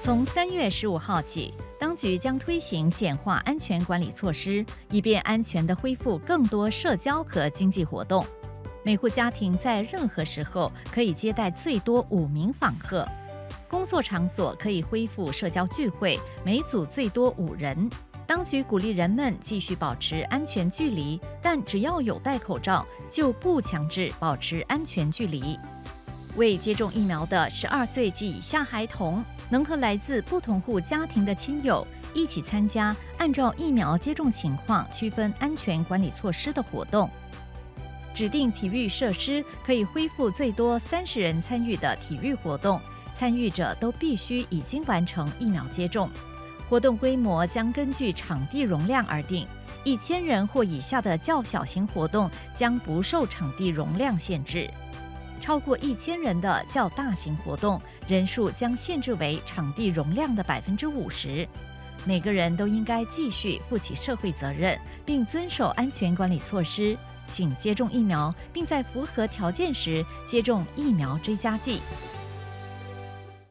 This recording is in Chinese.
从3月15号起，当局将推行简化安全管理措施，以便安全地恢复更多社交和经济活动。每户家庭在任何时候可以接待最多5名访客。工作场所可以恢复社交聚会，每组最多5人。当局鼓励人们继续保持安全距离，但只要有戴口罩，就不强制保持安全距离。未接种疫苗的12岁及以下孩童，能和来自不同户家庭的亲友一起参加按照疫苗接种情况区分安全管理措施的活动。指定体育设施可以恢复最多30人参与的体育活动，参与者都必须已经完成疫苗接种。活动规模将根据场地容量而定，1000人或以下的较小型活动将不受场地容量限制。超过1000人的较大型活动，人数将限制为场地容量的50%。每个人都应该继续负起社会责任，并遵守安全管理措施。请接种疫苗，并在符合条件时接种疫苗追加剂。